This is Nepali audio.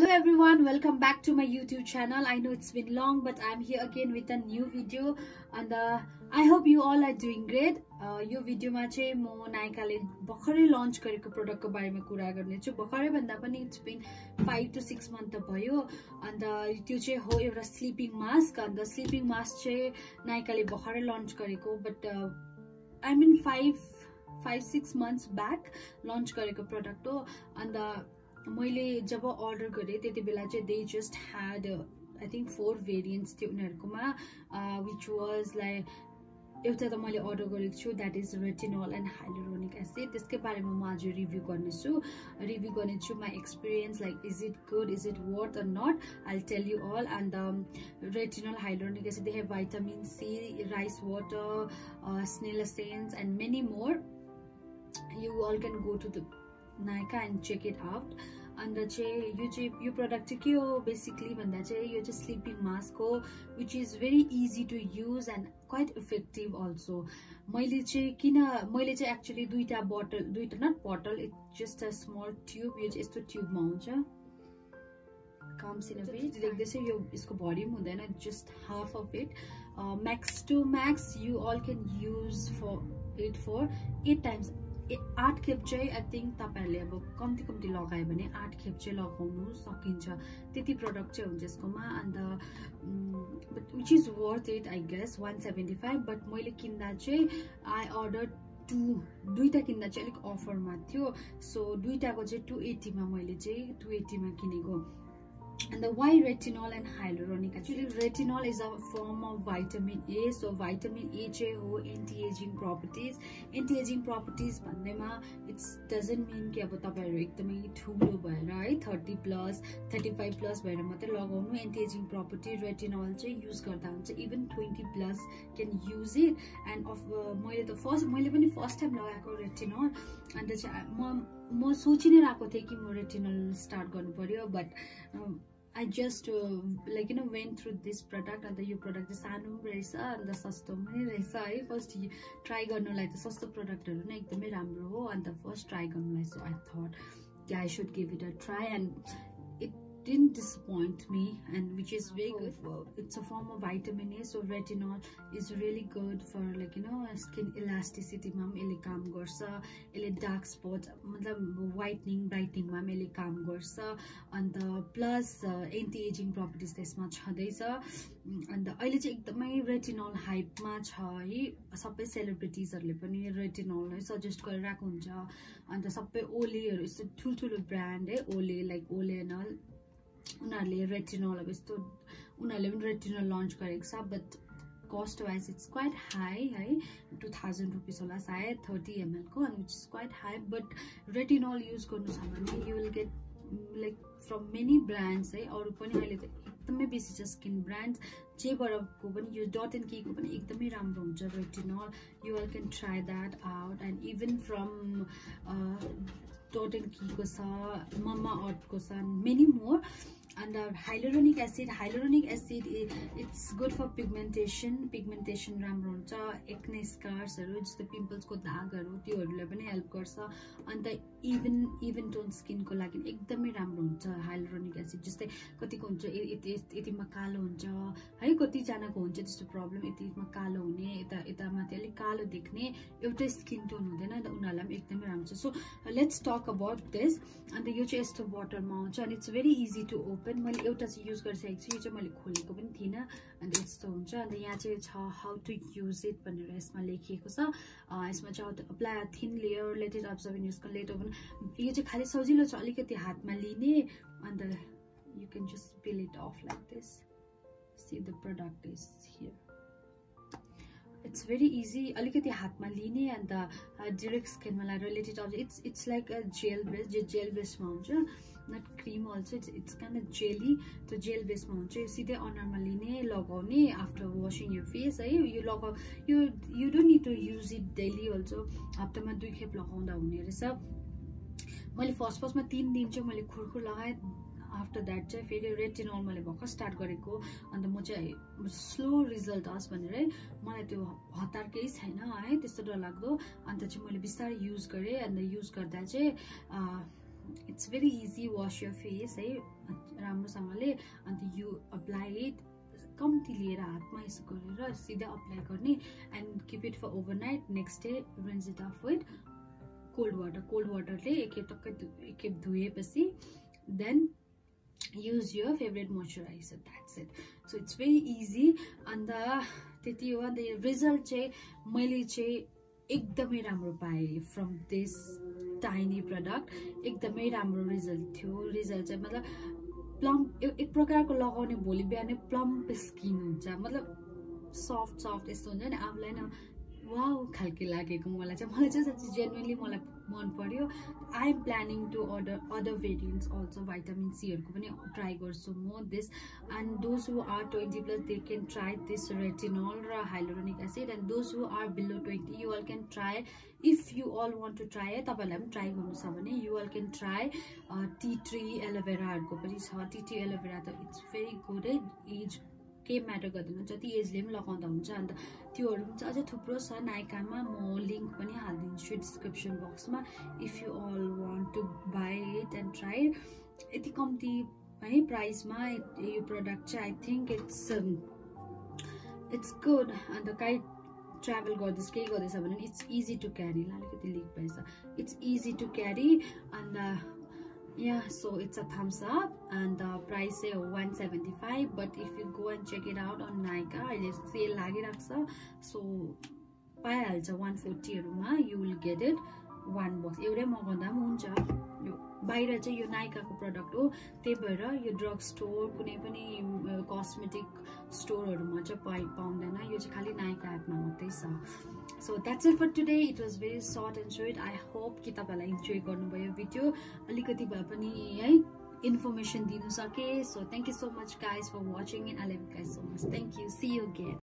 Hello everyone, welcome back to my YouTube channel. I know it's been long, but I'm here again with a new video, and I hope you all are doing great. यो भिडियोमा चाहिँ म नाइकाले भर्खरै लन्च गरेको प्रोडक्टको बारेमा कुरा गर्नेछु. भर्खरै भन्दा पनि इट्स बिन 5 to 6 month त भयो. अन्त त्यो चाहिँ हो एउटा sleeping mask. And sleeping mask चाहिँ नाइकाले भर्खरै लन्च गरेको, but I mean 5-6 months back launch गरेको प्रोडक्ट हो. अन्त मैले जब अर्डर गरेँ त्यति बेला चाहिँ they just had I think 4 variants थियो उनीहरुकोमा, व्हिच वाज लाइक एउटा त मैले अर्डर गरेको छु, that is retinol and hyaluronic acid. त्यसकै बारेमा म आज रिभ्यू गर्नेछु my experience, like is it good, is it worth or not, I will tell you all. And retinol, hyaluronic acid, they have vitamin C, rice water, snail essence and many more. You all can go to the Nykaa and check it out. And यो प्रोडक्ट चाहिँ के हो बेसिकली भन्दा चाहिँ यो चाहिँ स्लिपिङ मास्क हो, which is very easy to use and quite effective also. मैले चाहिँ एक्चुअली दुईटा not bottle, it's just a small tube. यो चाहिँ यस्तो ट्युबमा हुन्छ, कम्स इन अ वेट देख्दैछ. यो यसको भरि पनि हुँदैन, just half of it. Max to max you all can use for 8 times. 8 खेप चाहिँ आई थिंक तपाईहरुले अब कम्ती लगायो भने 8 खेप चाहिँ लगाउनु सकिन्छ. त्यति प्रोडक्ट चाहिँ हुन्छ यसकोमा. And which is worth it I guess 175. But मैले किन्दा चाहिँ आई अर्डर दुईटा किन्दा चाहिँ अलिक अफरमा थियो, सो दुईटाको चाहिँ 280 मा मैले चाहिँ 280 मा किनेको. And why retinol and hyaluronic? Actually, retinol is a form of vitamin A. So vitamin A चाहिँ हो anti-aging properties. Anti-aging properties भन्दैमा it doesn't mean कि अब तपाईहरु एकदमै ठुलो भएर है 30+ 35+ भएर मात्रै लगाउनु. Anti-aging property retinol चाहिँ युज गर्दा हुन्छ. Even 20+ can use it. And मैले पनि फर्स्ट टाइम लगाएको रेटिनल. अन्त चाहिँ म सोचि नै राखेको थिएँ कि म रेटिनल स्टार्ट गर्नु पर्यो, but I just went through this product. And यो प्रोडक्ट चाहिँ सानो रहेछ अन्त सस्तो पनि रहेछ है. फर्स्ट ट्राई गर्नुलाई त सस्तो प्रोडक्टहरु नै एकदमै राम्रो हो. अन्त फर्स्ट ट्राई गर्नुलाई so I thought I should give it a try, and it didn't disappoint me, and which is very good. It's a form of vitamin A, so retinol is really good for skin elasticity ma ele kaam garcha. Ele dark spots matlab whitening brightening ma ele kaam garcha. And plus anti-aging properties त्यसमा छदैछ. अन्त अहिले चाहिँ एकदमै रेटिनल हाइप मा छ है. सबै सेलिब्रिटीजहरुले पनि रेटिनल नै सजेस्ट गरिरहेको हुन्छ. अन्त सबै ओलेहरु यस्तो ठुलठुलो ब्रान्ड है, ओले लाइक ओलेनल, उनीहरुले रेटिनल अब यस्तो उनीहरुले पनि रेटिनल लन्च गरेको छ. But cost wise it's quite high है, 2000 rupees होला सायद 30 ml को, and which is quite high. But retinol use गर्नु छ भने you will get like from many brands है. अरु पनि अहिले त एकदमै बेसी छ स्किन ब्रान्ड्स. जेबरको पनि यो डट एन्ड कीको पनि एकदमै राम्रो हुन्छ retinal. you all can try that out. And even from Dot and कीको छ, मम्मा अर्थको छ, many more. And hyaluronic acid it's good for pigmentation राम्रो हुन्छ. एक्ने स्कार्सहरु जस्तो पिम्पल्स को दागहरु त्योहरुले पनि हेल्प गर्छ. अन्त इभन टोन स्किन को लागि एकदमै राम्रो हुन्छ hyaluronic acid. जस्तै कतिको हुन्छ यतिमा कालो हुन्छ है, कति जनाको हुन्छ त्यस्तो प्रब्लम, यतिमा कालो हुने, यता माथि अलि कालो देख्ने, एउटै स्किन टोन हुँदैन, अन्त उनीहरुलाई पनि एकदमै राम्रो छ. So let's talk about this. And यो चाहिँ यस्तो बोटलमा आउँछ, and it's very easy to open. मैले एउटा चाहिँ युज गरिसकेको छु, यो चाहिँ मैले खोलेको पनि थिइनँ. अन्त यस्तो हुन्छ. अन्त यहाँ चाहिँ छ हाउ टु युज इट भनेर यसमा लेखिएको छ. यसमा चाहिँ apply a thin layer, let it absorb in use let open. यो चाहिँ खाली सजिलो छ, अलिकति हातमा लिने, and you can just peel it off like this. See the product is here. It's very easy. अलिकति हातमा लिने, अन्त डिरेक्ट स्किनमा लगाएर let it absorb. It's like a gel base, जो जेल बेसमा हुन्छ, not cream also. It's kind of jelly. त्यो जेल बेसमा हुन्छ. यो सिधै अनुहारमा लिने, लगाउने आफ्टर वाशिङ योर फेस है. यो you don't need to use it daily also. हप्तामा 2 खेप लगाउँदा हुने रहेछ. मैले फर्स्टमा 3 दिन चाहिँ मैले खुरखुर लगाएँ. आफ्टर द्याट चाहिँ फेरि रेटिनल मैले भर्खर स्टार्ट गरेको. अन्त म चाहिँ स्लो रिजल्ट आओस् भनेर है, मलाई त्यो हतार केही छैन है, त्यस्तो डरलाग्दो. अन्त चाहिँ मैले बिस्तारै युज गरेँ. अन्त युज गर्दा चाहिँ it's very easy wash your face है राम्रोसँगले अन्त यु अप्लाई इट कम्ती लिएर हातमा यसो गरेर सिधा अप्लाई गर्ने and keep it for overnight next day rinse it off with cold वाटरले एकखेप धुएपछि then use your favorite moisturizer. That's it. So it's very easy and त्यति हो अन्त यो रिजल्ट चाहिँ मैले चाहिँ एकदमै राम्रो पाएँ फ्रम दिस टाइनी प्रडक्ट एकदमै राम्रो रिजल्ट थियो रिजल्ट चाहिँ मतलब प्लम एक प्रकारको लगाउने भोलि बिहानै प्लम्प स्किन हुन्छ मतलब सफ्ट यस्तो हुन्छ नि आफूलाई न वाउ खालके लागेको मलाई चाहिँ साँच्चै जेन्युइनली मलाई मन पर्यो I am planning to order other variants also vitamin सीहरूको पनि ट्राई गर्छु म this and those who are 20+ they can try this retinol र hyaluronic acid and those who are below 20 you all can try if you all want to try तपाईँहरूलाई पनि ट्राई गर्नु छ भने you all can try tea tree एलोभेराहरूको पनि छ टी ट्री एलोभेरा त इट्स भेरी गुड है एज के म्याटर गर्दैन जति एजले पनि लगाउँदा हुन्छ अन्त त्योहरू पनि अझै थुप्रो छ नाइकामा म लिङ्क पनि हालिदिन्छु डिस्क्रिप्सन बक्समा if you all want to buy it and try यति कम्ती है प्राइसमा यो प्रडक्ट चाहिँ आई थिङ्क इट्स गुड अन्त काहीँ ट्राभल गर्दैछ केही गर्दैछ भने इट्स इजी टु क्यारी अलिकति लिक भएछ इट्स इजी टु क्यारी अन्त yeah, so it's a thumbs up and the price is 175 but if you go and check it out on Nykaa it is sale lagirakcha so पाइहाल्छ 140 हरूमा you will get it one box एउटै मगाउँदा पनि हुन्छ यो बाहिर चाहिँ यो नाइकाको प्रडक्ट हो त्यही भएर यो ड्रग स्टोर कुनै पनि कस्मेटिक स्टोरहरुमा चाहिँ पाउँदैन यो चाहिँ खाली नाइका एपमा मात्रै छ So that's it for today. It was very short and sweet. I hope कि तपाईलाई enjoy गर्नुभयो भिडियो अलिकति भए पनि है इन्फर्मेसन दिनु सके. So thank you so much guys for watching and I love you guys so much. Thank you. See you again.